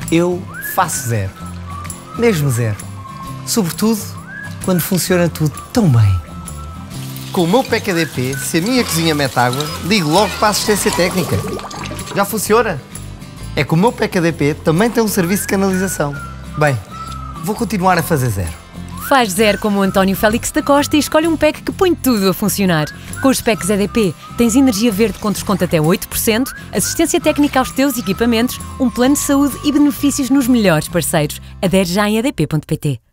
Eu faço zero. Mesmo zero. Sobretudo quando funciona tudo tão bem. Com o meu PEC-ADP, se a minha cozinha mete água, ligo logo para a assistência técnica. Já funciona? É que o meu PEC-ADP também tem um serviço de canalização. Bem, vou continuar a fazer zero. Faz zero como o António Félix da Costa e escolhe um PEC que põe tudo a funcionar. Com os PECs ADP, tens energia verde com desconto até 8%, assistência técnica aos teus equipamentos, um plano de saúde e benefícios nos melhores parceiros. Adere já em adp.pt.